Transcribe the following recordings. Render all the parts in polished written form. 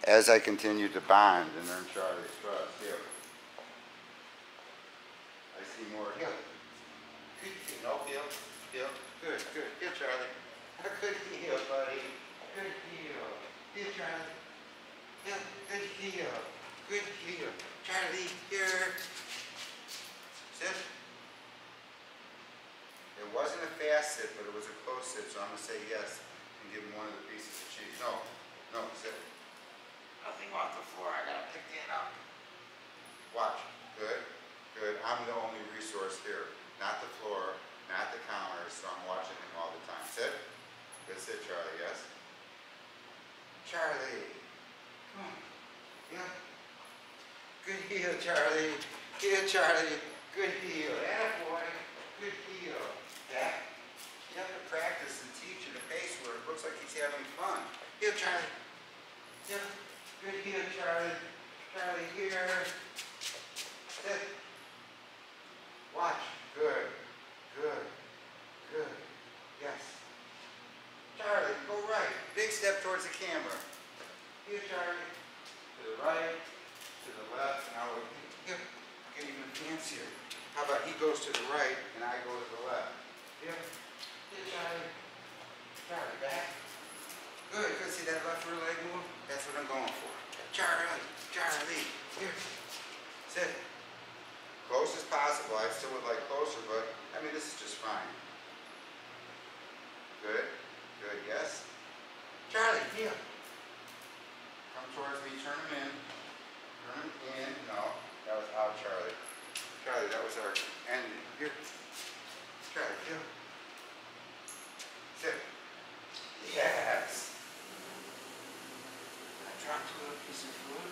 as I continue to bond and earn Charlie's trust. Here. I see more. Heel. Good heel. No, heel. Heel. Good, good. Heel, Charlie. Good heel, buddy. Good heel. Heel, Charlie. Heel. Good heel. Good heel. Charlie, here. Sit. It wasn't a fast sit, but it was a close sit, so I'm going to say yes and give him one of the pieces of cheese. No. No, sit. Nothing off the floor. I got to pick that up. Watch. Good. Good. I'm the only resource here. Not the floor, not the counters, so I'm watching him all the time. Sit. Good sit, Charlie. Yes? Charlie. Come on. Yeah. Good heel, Charlie. Heel, Charlie. Good heel. Attaboy. Good heel. Yeah. You have to practice and teach at a pace where it looks like he's having fun. Heel, Charlie. Yeah. Good heel, Charlie. Charlie, here. Sit. Watch. Good. Good. Good. Yes. Charlie, go right. Big step towards the camera. Heel, Charlie. To the right. To the left. Now we're here. Get even fancier. How about he goes to the right and I go to the left? Here. Here, Charlie. Charlie, back. Good. Good. See that left rear leg move? That's what I'm going for. Charlie. Charlie. Here. Sit. Close as possible. I still would like closer, but I mean, this is just fine. Good. Good. Yes. Charlie, heel. Come towards me. Turn him in. Turn him in. No. That was out, Charlie. Charlie, that was our ending. Here. Charlie, heel. Sit. Yes. I dropped a little piece of food.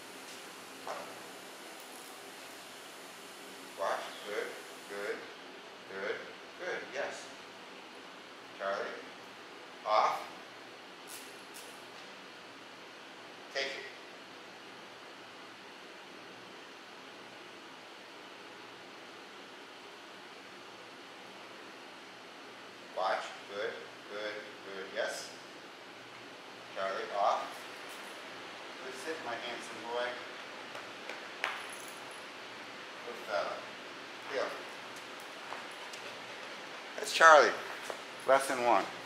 Watch. Good. Good. Good. Good. Yes. Charlie. Off. Take it. Watch. Good. Good. Good. Yes. Charlie. Off. Good sit, my handsome boy. Good fella. Here. That's Charlie. Lesson 1.